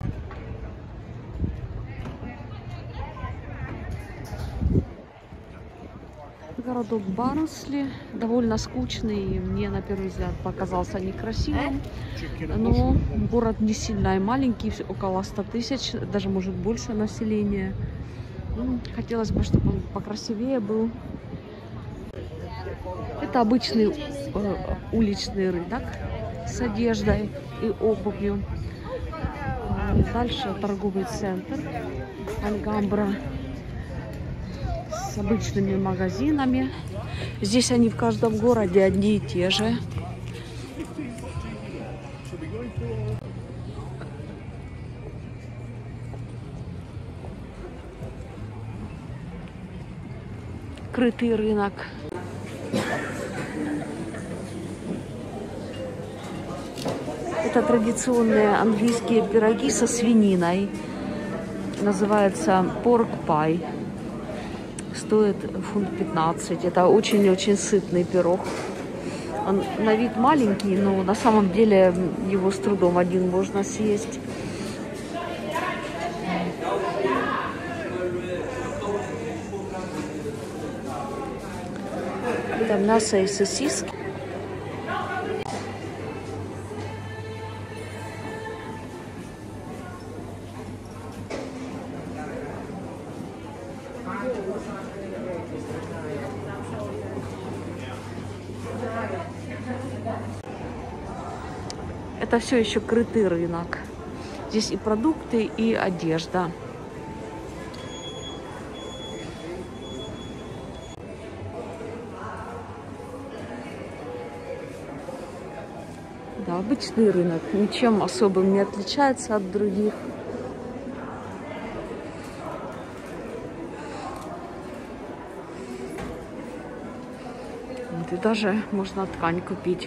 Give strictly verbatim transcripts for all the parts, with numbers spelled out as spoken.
Городок Барнсли довольно скучный, мне на первый взгляд показался некрасивым, но город не сильно и маленький, около ста тысяч, даже может больше населения. Ну, хотелось бы, чтобы он покрасивее был. Это обычный э, уличный рынок с одеждой и обувью. Дальше торговый центр Альгамбра с обычными магазинами. Здесь они в каждом городе одни и те же. Крытый рынок. Это традиционные английские пироги со свининой. Называется pork pie. Стоит фунт пятнадцать. Это очень-очень сытный пирог. Он на вид маленький, но на самом деле его с трудом один можно съесть. Это мясо и сосиски. Это все еще крытый рынок. Здесь и продукты, и одежда. Да, обычный рынок. Ничем особым не отличается от других. И даже можно ткань купить.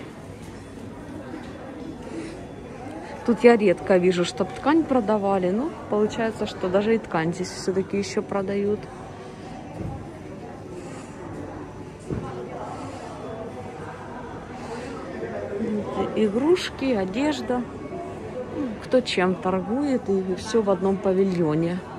Тут я редко вижу, чтобы ткань продавали. Ну, получается, что даже и ткань здесь все-таки еще продают. Игрушки, одежда. Кто чем торгует, и все в одном павильоне.